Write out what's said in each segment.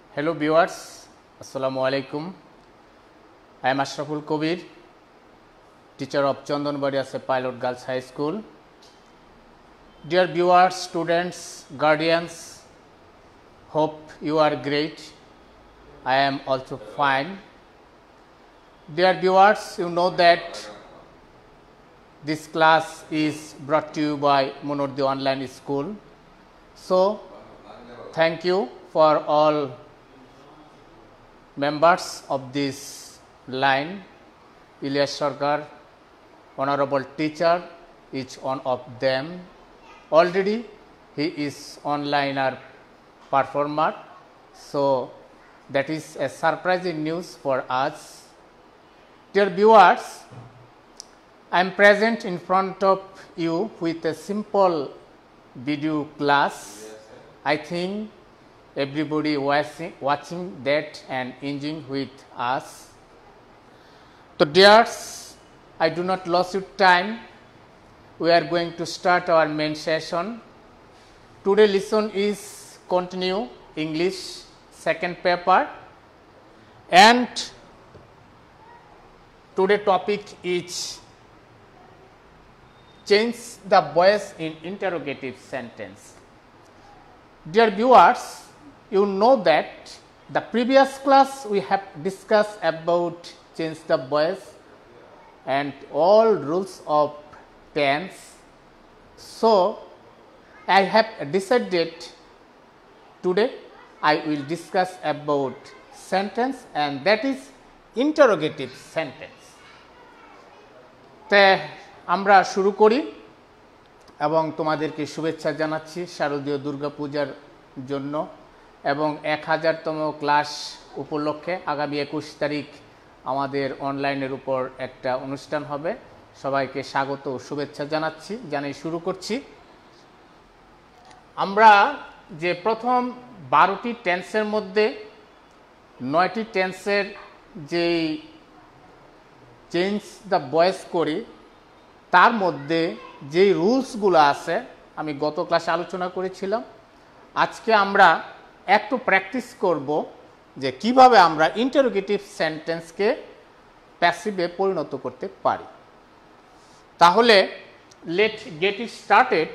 Hello viewers, Assalamu alaikum. I am Ashraful Kobir, teacher of Chandanbari as a Pilot Girls High School. Dear viewers, students, guardians, hope you are great. I am also fine. Dear viewers, you know that this class is brought to you by Monoddi Online School. So, thank you for all members of this line. Ilyas Sarkar, honorable teacher, each one of them. Already he is online performer. So, that is a surprising news for us. Dear viewers, I am present in front of you with a simple video class. I think everybody watching that and enjoying with us. So dears, I do not lose your time. We are going to start our main session. Today lesson is continue English second paper, and today topic is change the voice in interrogative sentence. Dear viewers, you know that the previous class we have discussed about change the voice and all rules of tense. So, I have decided today I will discuss about sentence, and that is interrogative sentence. তে আমরা শুরু করি এবং তোমাদেরকে শুভেচ্ছা জানাচ্ছি শারদীয় দুর্গাপূজার জন্য এবং 1000তম ক্লাস উপলক্ষে আগামী 21 তারিখ আমাদের অনলাইনের উপর একটা অনুষ্ঠান হবে। সবাইকে স্বাগত ও শুভেচ্ছা জানাচ্ছি, জানাই শুরু করছি। আমরা যে প্রথম 12টি টেন্সের মধ্যে 9টি টেন্সের যেই চেঞ্জ দ্য ভয়েস করি তার মধ্যে যেই রুলসগুলো আছে আমি গত ক্লাসে আলোচনা করেছিলাম। আজকে আমরা একটু প্র্যাকটিস করব যে কিভাবে আমরা ইন্টারোগেটিভ সেন্টেন্সকে প্যাসিভে পরিণত করতে পারি। তাহলে let get it started.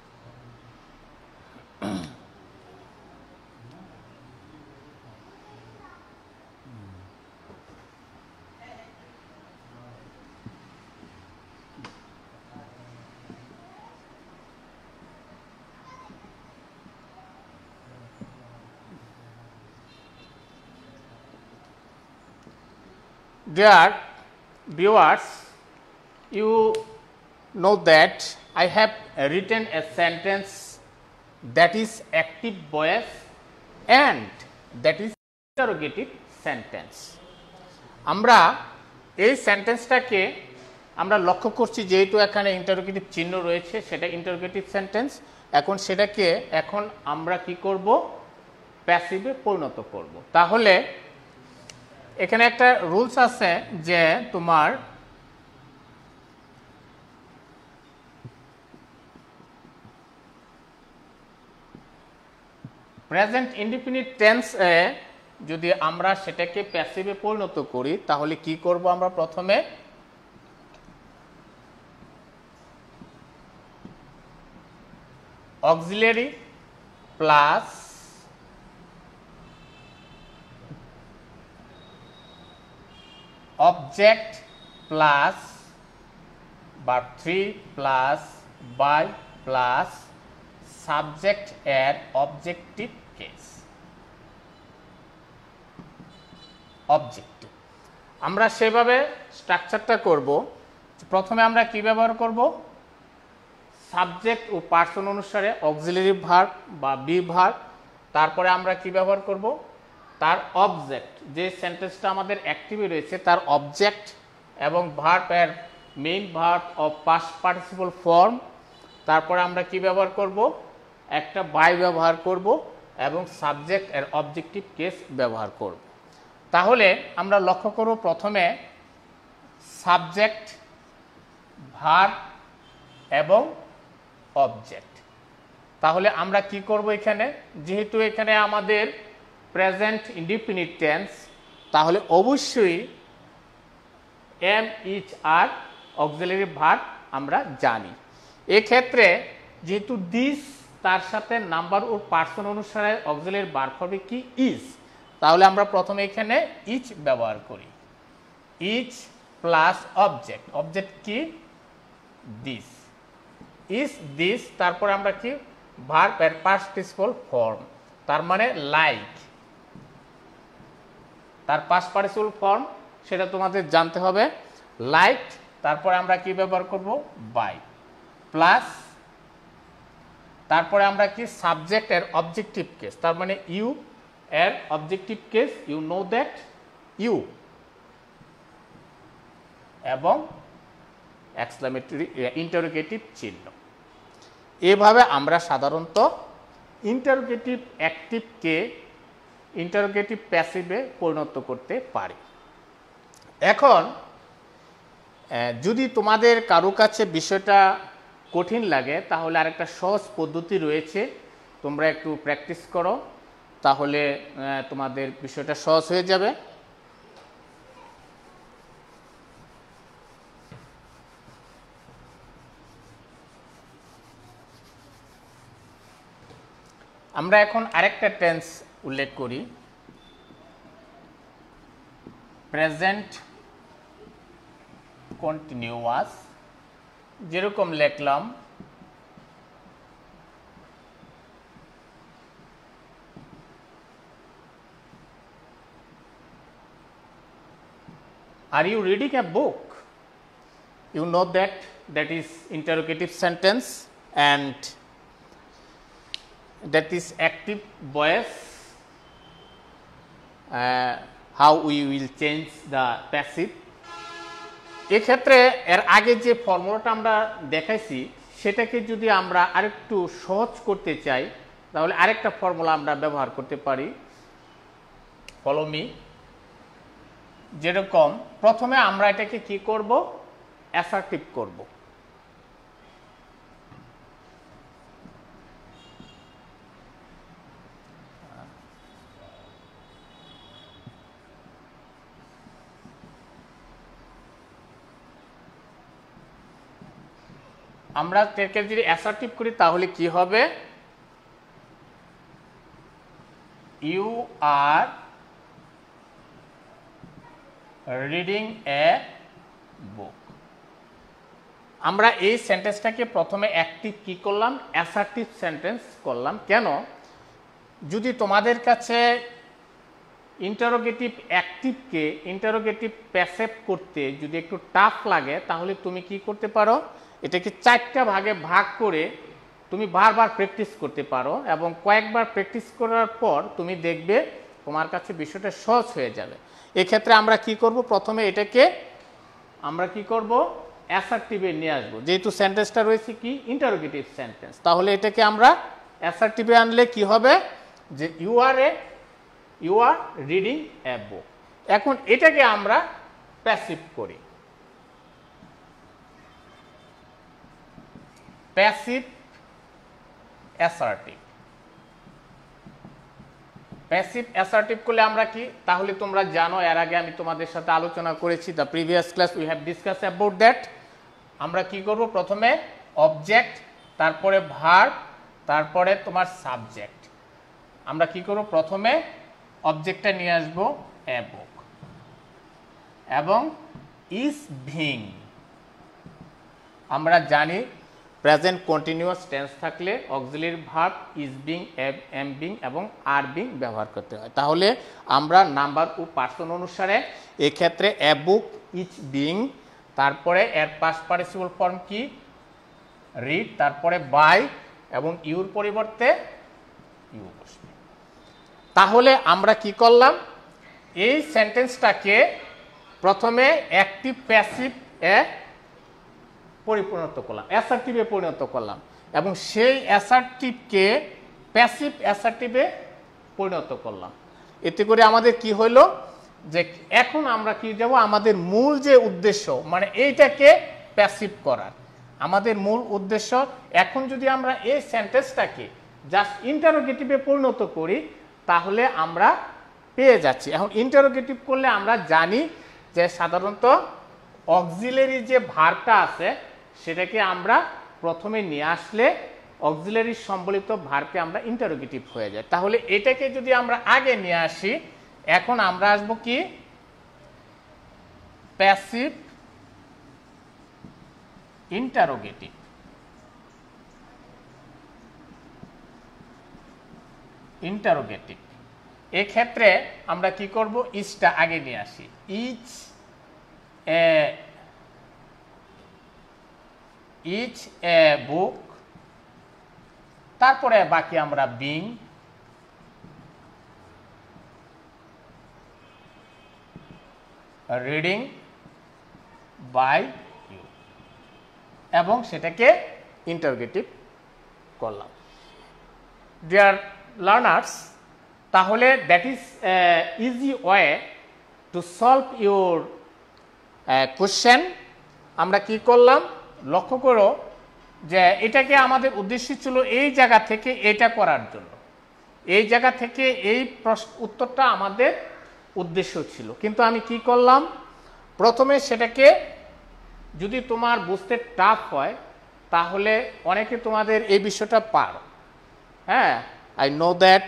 Dear viewers, you know that I have written a sentence that is active voice and that is interrogative sentence. আমরা এই সেন্টেন্সটাকে আমরা লক্ষ্য করছি যেহেতু এখানে ইন্টারোগেটিভ চিহ্ন রয়েছে সেটা ইন্টারোগেটিভ সেন্টেন্স। এখন সেটাকে এখন আমরা কি করব, প্যাসিভে পরিণত করব। তাহলে এখানে একটা রুলস আছে যে তোমার প্রেজেন্ট ইনডিফিনিট টেন্স এ যদি আমরা সেটাকে প্যাসিভে পরিণত করি তাহলে কি করব, আমরা প্রথমে auxiliary plus object plus verb 3 plus by plus subject and objective case. Objective আমরা সেভাবে স্ট্রাকচারটা করব। প্রথমে আমরা কি ব্যবহার করব, সাবজেক্ট ও পার্সন অনুসারে অক্সিলারি ভার্ব বা বি ভার্ব, তারপরে আমরা কি ব্যবহার করব, তার অবজেক্ট, যে সেন্টেন্সটা আমাদের অ্যাক্টিভে রয়েছে তার অবজেক্ট এবং ভার্ব এর main verb of past participle form. তারপরে আমরা কি ব্যবহার করব, একটা বাই ব্যবহার করব এবং সাবজেক্ট এর অবজেক্টিভ কেস ব্যবহার করব। তাহলে আমরা লক্ষ্য করব প্রথমে সাবজেক্ট, ভার্ব এবং অবজেক্ট। তাহলে আমরা কি করব, এখানে যেহেতু এখানে আমাদের প্রেজেন্ট ইনডিফিনিট টেন্স, তাহলে অবশ্যই am, is, are auxiliary verb আমরা জানি। এক্ষেত্রে যেহেতু দিস তার সাথে নাম্বার ও পার্সন অনুসারে অক্সিলারি ভার্ব হবে কি ইজ, তাহলে আমরা প্রথমে এখানে ইচ ব্যবহার করি। ইচ প্লাস অবজেক্ট, অবজেক্ট কি দিস, ইজ দিস, তারপরে আমরা কি ভার্ব এর পাস্ট পার্টিসিপল ফর্ম, তার মানে লাইক, তার পাস্ট পার্টিসিপল ফর্ম সেটা তোমাদের জানতে হবে লাইক, তারপরে আমরা কি ব্যবহার করব বাই, প্লাস তারপরে আমরা কি সাবজেক্ট এর অবজেক্টিভ কেস, তার মানে ইউ এর objective case, you know that you, এবং এক্সক্লেমেটরি ইন্টারোগেটিভ চিহ্ন। এভাবে আমরা সাধারণত ইন্টারোগেটিভ অ্যাক্টিভকে ইন্টারোগেটিভ প্যাসিভে পরিণত করতে পারি। এখন যদি তোমাদের কারো কাছে বিষয়টা কঠিন লাগে তাহলে আরেকটা সহজ পদ্ধতি রয়েছে, তোমরা একটু প্র্যাকটিস করো, তাহলে তোমাদের বিষয়টা সহজ হয়ে যাবে। আমরা এখন আরেকটা টেন্স উল্লেখ করি, প্রেজেন্ট কন্টিনিউয়াস, যেরকম লিখলাম Are you reading a book? You know that is interrogative sentence and that is active voice. How we will change the passive? এক্ষেত্রে এর আগে যে ফর্মুলাটা আমরা দেখাইছি সেটাকে যদি আমরা আরেকটু সহজ করতে চাই তাহলে আরেকটা ফর্মুলা আমরা ব্যবহার করতে পারি, ফলো মি। যেরকম প্রথমে আমরা এটাকে কি করব, অ্যাসার্টিভ করব। আমরা এটাকে যদি অ্যাসার্টিভ করি তাহলে কি হবে, ইউ আর রিডিং এ বুক। আমরা এই সেন্টেন্সটাকে প্রথমে অ্যাক্টিভ কি করলাম, অ্যাসার্টিভ সেন্টেন্স করলাম। কেন, যদি তোমাদের কাছে ইন্টারোগেটিভ অ্যাক্টিভকে ইন্টারোগেটিভ প্যাসিভ করতে যদি একটু টাফ লাগে তাহলে তুমি কি করতে পারো, এটাকে 4টা ভাগে ভাগ করে তুমি বারবার প্র্যাকটিস করতে পারো এবং কয়েকবার প্র্যাকটিস করার পর তুমি দেখবে তোমার কাছে বিষয়টা সহজ হয়ে যাবে। এক্ষেত্রে আমরা কি করব, প্রথমে এটাকে আমরা কি করব, অ্যাসার্টিভে নিয়ে আসবো। যেহেতু সেন্টেন্সটা রয়েছে কি ইন্টারোগেটিভ সেন্টেন্স, তাহলে এটাকে আমরা অ্যাসার্টিভে আনলে কি হবে, যে ইউ আর রিডিং এ বুক। এখন এটাকে আমরা প্যাসিভ করি, প্যাসিভ অ্যাসার্টিভ। প্যাসিভ অ্যাসার্টিভ করলে আমরা কি, তাহলে তোমরা জানো এর আগে আমি তোমাদের সাথে আলোচনা করেছি, the previous class we have discuss about that. আমরা কি করব, প্রথমে অবজেক্ট, তারপরে ভার্ব, তারপরে তোমার সাবজেক্ট। আমরা কি করব, প্রথমে অবজেক্টটা নিয়ে আসবো এ বুক, এবং ইজ বিং। আমরা জানি প্রেজেন্ট কন্টিনিউয়াস টেন্স থাকলে auxiliary verb is being, am being এবং আর বিং ব্যবহার করতে হয়। তাহলে আমরা নাম্বার ও পার্সন অনুসারে এক্ষেত্রে এ বুক, ইজ বিং, তারপরে এর পাস্ট পার্টিসিপল ফর্ম কি রিড, তারপরে বাই এবং ইউর পরিবর্তে ইউ বসবে। তাহলে আমরা কি করলাম, এই সেন্টেন্সটাকে প্রথমে অ্যাক্টিভ প্যাসিভ এ পরিণত করলাম, অ্যাসার্টিভে পরিণত করলাম, এবং সেই অ্যাসার্টিভকে প্যাসিভ অ্যাসার্টিভে পরিণত করলাম। এতে করে আমাদের কি হলো, যে এখন আমরা কি যাব, আমাদের মূল যে উদ্দেশ্য মানে এইটাকে প্যাসিভ করার, আমাদের মূল উদ্দেশ্য। এখন যদি আমরা এই সেন্টেন্সটাকে জাস্ট ইন্টারোগেটিভে পরিণত করি তাহলে আমরা পেয়ে যাচ্ছি। এখন ইন্টারোগেটিভ করলে আমরা জানি যে সাধারণত অক্সিলারি যে ভার্বটা আছে সেটাকে আমরা প্রথমে নিয়ে আসলে অক্সিলারি সম্বলিত ভার্বকে আমরা ইন্টারোগেটিভ হয়ে যায়। তাহলে এটাকে যদি আমরা আগে নিয়ে আসি, এখন আমরা আসবো কি প্যাসিভ ইন্টারোগেটিভ। ইন্টারোগেটিভ এক্ষেত্রে আমরা কি করব, ইজটা আগে নিয়ে আসি। ইজ এ বুক, তারপরে বাকি আমরা বিং, রিডিং বাই ইউ, এবং সেটাকে ইন্টারোগেটিভ করলাম। ডিয়ার লার্নার্স, তাহলে that is easy way to solve your question. আমরা কি করলাম লক্ষ্য করো যে এটাকে আমাদের উদ্দেশ্য ছিল এই জায়গা থেকে এটা করার জন্য, এই জায়গা থেকে এই উত্তরটা আমাদের উদ্দেশ্য ছিল, কিন্তু আমি কি করলাম প্রথমে সেটাকে যদি তোমার বুঝতে টাফ হয় তাহলে অনেকে তোমাদের এই বিষয়টা পারো। হ্যাঁ, I know that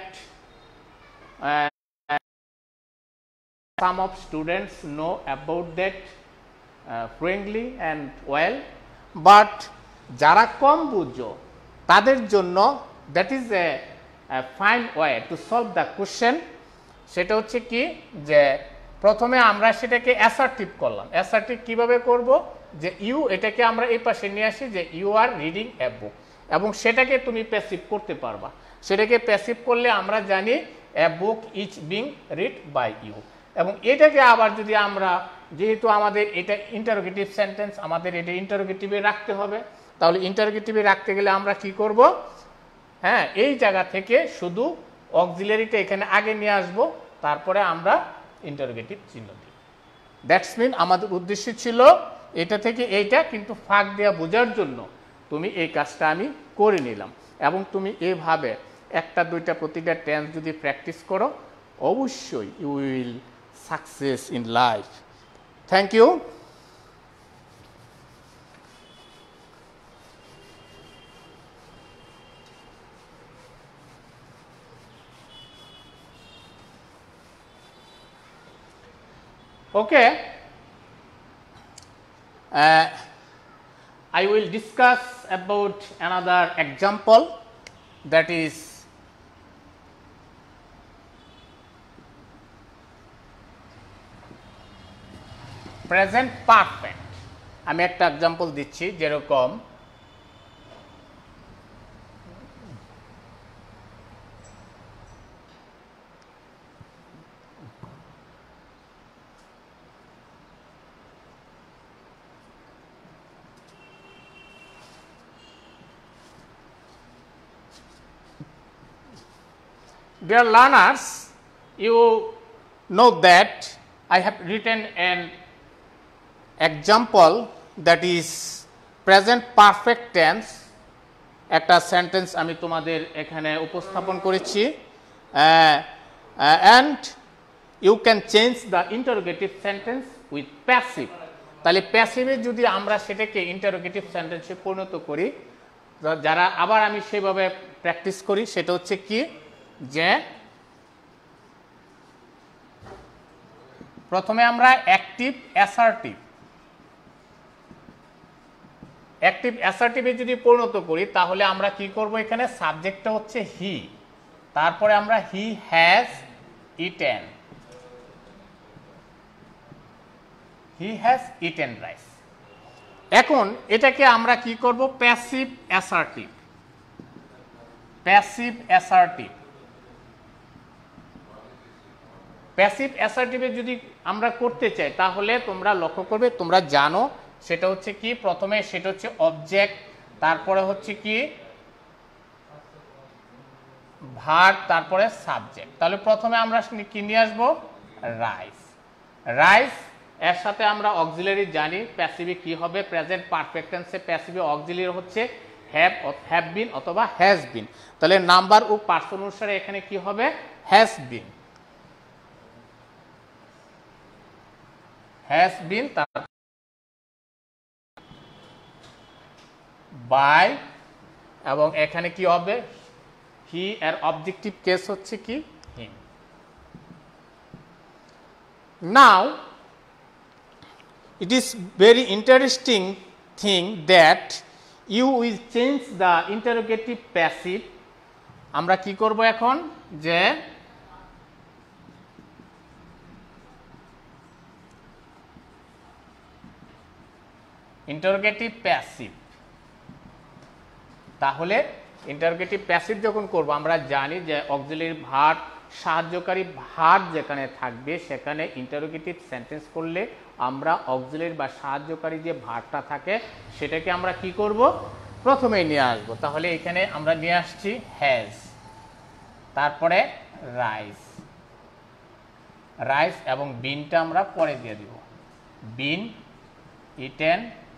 some of students know about that fluently and well, but যারা কম বুঝো তাদের জন্য that is a fine way to solve the question। সেটা হচ্ছে কি যে প্রথমে আমরা সেটাকে অ্যাসার্টিভ করলাম। অ্যাসার্টিভ কিভাবে করব, যে ইউ এটাকে আমরা এই পাশে নিয়ে আসি যে ইউ আর রিডিং এ বুক, এবং সেটাকে তুমি প্যাসিভ করতে পারবা। সেটাকে প্যাসিভ করলে আমরা জানি a book is being read by you, এবং এটাকে আবার যদি আমরা, যেহেতু আমাদের এটা ইন্টারোগেটিভ সেন্টেন্স, আমাদের এটা ইন্টারোগেটিভে রাখতে হবে, তাহলে ইন্টারোগেটিভে রাখতে গেলে আমরা কি করব, হ্যাঁ এই জায়গা থেকে শুধু অক্সিলারিটা এখানে আগে নিয়ে আসব, তারপরে আমরা ইন্টারোগেটিভ চিহ্ন দিই। দ্যাটস মিন আমাদের উদ্দেশ্য ছিল এটা থেকে এইটা, কিন্তু ফাঁক দেওয়া বোঝার জন্য তুমি এই কাজটা আমি করে নিলাম। এবং তুমি এইভাবে একটা দুইটা প্রতিটা টেন্স যদি প্র্যাকটিস করো, অবশ্যই you will success in life. Thank you. Okay, I will discuss about another example, that is present perfect। আমি একটা এক্সাম্পল দিচ্ছি, যেরকম dear learners, you know that I have written an example, that is present perfect tense। একটা sentence আমি তোমাদের এখানে উপস্থাপন করেছি, and you can change the interrogative sentence with passive। তাহলে প্যাসিভে যদি আমরা সেটাকে ইন্টারোগেটিভ সেন্টেন্সে পরিণত করি, যারা আবার আমি সেভাবে প্র্যাকটিস করি, সেটা হচ্ছে কি যে প্রথমে আমরা অ্যাক্টিভ অ্যাসার্টিভ, অ্যাক্টিভ অ্যাসার্টিভে যদি পরিণত করি তাহলে আমরা কি করব, এখানে সাবজেক্টটা হচ্ছে হি, তারপরে আমরা he has eaten, he has eaten rice. এখন এটাকে আমরা কি করব, প্যাসিভ অ্যাসার্টিভ, প্যাসিভ অ্যাসার্টিভ। প্যাসিভ অ্যাসার্টিভে যদি আমরা করতে চাই তাহলে তোমরা লক্ষ্য করবে, তোমরা জানো সেটা হচ্ছে কি, প্রথমে সেটা হচ্ছে অবজেক্ট, তারপরে হচ্ছে কি ভার্ব, তারপরে সাবজেক্ট। তাহলে প্রথমে আমরা কি নিয়ে আসবো, রাইস। রাইস এর সাথে আমরা অক্সিলারি জানি, প্যাসিভে কি হবে, প্রেজেন্ট পারফেক্ট টেন্সে প্যাসিভে অক্সিলারি হচ্ছে হ্যাভ বিন অথবা হ্যাজ বিন। তাহলে নাম্বার ও পার্সন অনুসারে এখানে কি হবে, has been, by এবং এখানে কি হবে হি এর অবজেক্টিভ কেস হচ্ছে কি him. Now it is very interesting thing that you will change the interrogative passive. আমরা কি করব এখন যে interrogative passive, তাহলে ইন্টারোগেটিভ প্যাসিভ যখন করব আমরা জানি যে অক্সিলারি ভার্ব সাহায্যকারী ভার্ব যেখানে থাকবে সেখানে ইন্টারোগেটিভ সেন্টেন্স করলে আমরা অক্সিলারি বা সাহায্যকারী যে ভার্বটা থাকে সেটাকে আমরা কি করব প্রথমেই নিয়ে আসব। তাহলে এখানে আমরা নিয়ে আসছি হ্যাজ, তারপরে রাইস এবং বিনটা আমরা পরে দিয়ে দিব, বিন ইটেন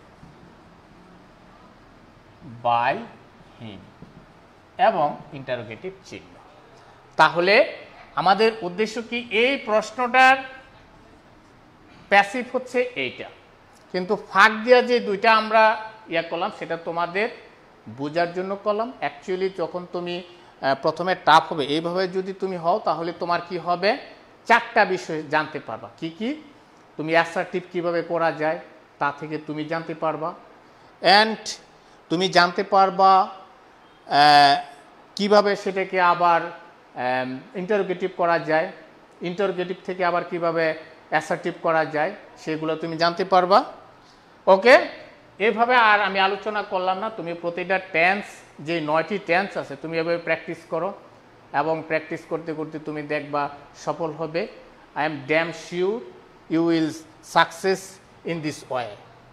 বাই হিম এবং ইন্টারোগেটিভ চিহ্ন। তাহলে আমাদের উদ্দেশ্য কি এই প্রশ্নটার প্যাসিভ হচ্ছে এইটা, কিন্তু ফাঁক দিয়া যে দুইটা আমরা করলাম সেটা তোমাদের বোঝার জন্য করলাম। অ্যাকচুয়ালি যখন তুমি প্রথমে টাফ হবে এইভাবে যদি তুমি হও তাহলে তোমার কি হবে চারটা বিষয় জানতে পারবা। কি কি তুমি অ্যাসার্টিভ কিভাবে করা যায় তা থেকে তুমি জানতে পারবা, অ্যান্ড তুমি জানতে পারবা কিভাবে সেটাকে আবার ইন্টারোগেটিভ করা যায়, ইন্টারোগেটিভ থেকে আবার কিভাবে অ্যাসার্টিভ করা যায় সেগুলো তুমি জানতে পারবা। ওকে, এভাবে আর আমি আলোচনা করলাম না, তুমি প্রতিটা টেন্স যে 9টি টেন্স আছে তুমি এভাবে প্র্যাকটিস করো এবং প্র্যাকটিস করতে করতে তুমি দেখবা সফল হবে। I am damn sure you will success in this way.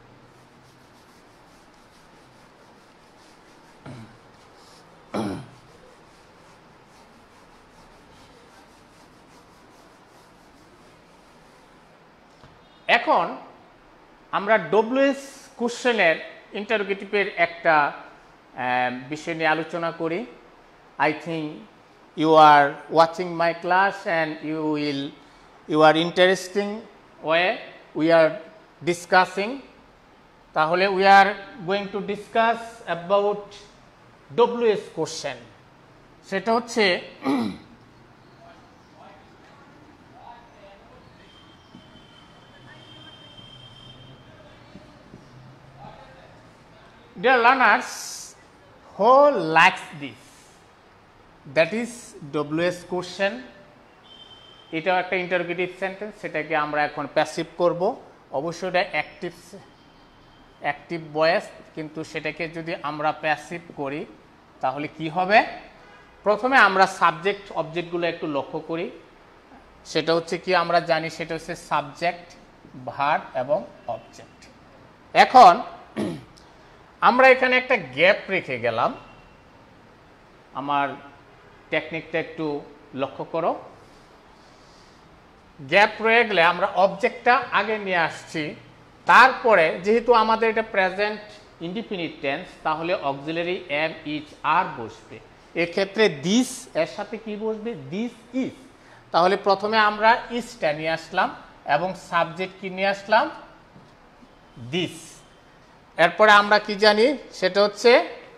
এখন আমরা ডব্লিউএস কোশ্চেনের ইন্টারোগেটিভের একটা বিষয় নিয়ে আলোচনা করি। I think you are watching my class and you are interesting way we are discussing. তাহলে we are going to discuss about WH question. সেটা হচ্ছে dear learners, who likes this? That is WS question. এটাও একটা interrogative sentence, সেটাকে আমরা এখন passive করব। অবশ্যই এটা অ্যাক্টিভ ভয়েস, কিন্তু সেটাকে যদি আমরা প্যাসিভ করি তাহলে কি হবে, প্রথমে আমরা সাবজেক্ট অবজেক্টগুলো একটু লক্ষ্য করি। সেটা হচ্ছে কি আমরা জানি সেটা হচ্ছে সাবজেক্ট, ভার্ব এবং অবজেক্ট। এখন আমরা এখানে একটা গ্যাপ রেখে গেলাম, আমার টেকনিকটা একটু লক্ষ্য করো। গ্যাপ রয়ে গেলে আমরা অবজেক্টটা আগে নিয়ে আসছি, তারপরে যেহেতু আমাদের এটা প্রেজেন্ট ইনডিফিনিট টেন্স তাহলে অক্সিলারি এম ইজ আর বসবে। এক্ষেত্রে দিস এর সাথে কি বসবে, দিস ইজ। তাহলে প্রথমে আমরা ইজটা নিয়ে আসলাম এবং সাবজেক্ট কি নিয়ে আসলাম, দিস। এরপরে আমরা কি জানি সেটা হচ্ছে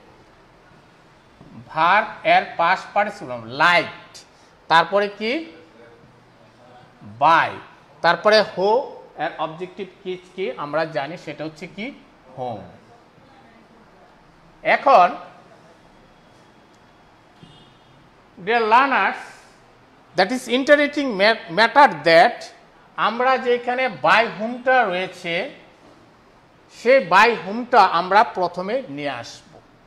ভার্ব এর পাস্ট পার্টিসিপল লাইট, তারপরে কি বাই, তারপরে হো এর অবজেক্টিভ কি আমরা জানি সেটা হচ্ছে কি হোম। এখন dear learners, that is interesting matter that আমরা যেখানে বাই হোমটা রয়েছে সেই বাই হোমটা আমরা প্রথমে নিয়ে আসব।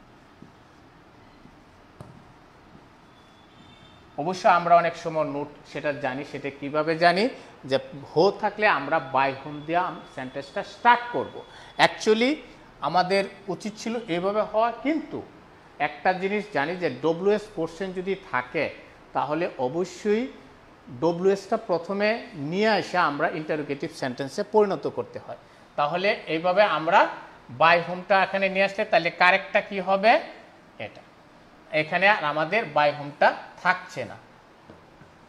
অবশ্য আমরা অনেক সময় নোট সেটা জানি, সেটা কিভাবে জানি যে হো থাকলে আমরা বাই হোম দিয়ে সেন্টেন্সটা স্টার্ট করব। অ্যাকচুয়ালি আমাদের উচিত ছিল এভাবে হওয়া, কিন্তু একটা জিনিস জানি যে ডব্লিউএস কোশ্চেন যদি থাকে তাহলে অবশ্যই ডব্লিউএসটা প্রথমে নিয়ে এসে আমরা ইন্টারোগেটিভ সেন্টেন্সে পরিণত করতে হয়। তাহলে এইভাবে আমরা বাই হোমটা এখানে নিয়ে আসলে তাহলে কারেক্টটা কি হবে, এটা এখানে আর আমাদের বাই হোমটা থাকছে না।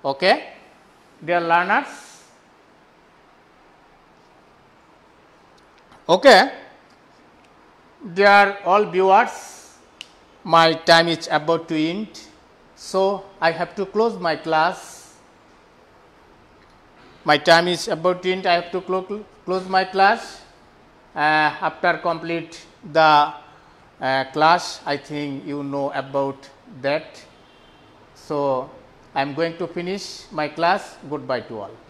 Okay, dear learners. Okay, dear all viewers, my time is about to end, so I have to close my class. My time is about to end, I have to close my class. After complete the class, I think you know about that. So, I am going to finish my class. Goodbye to all.